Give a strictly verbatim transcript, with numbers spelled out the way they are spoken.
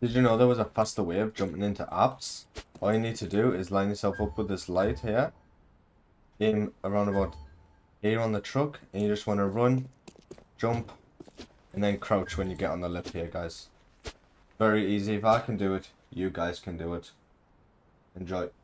Did you know there was a faster way of jumping into apps? All you need to do is line yourself up with this light here. Aim around about here on the truck, and you just want to run, jump, and then crouch when you get on the lip here, guys. Very easy. If I can do it, you guys can do it. Enjoy.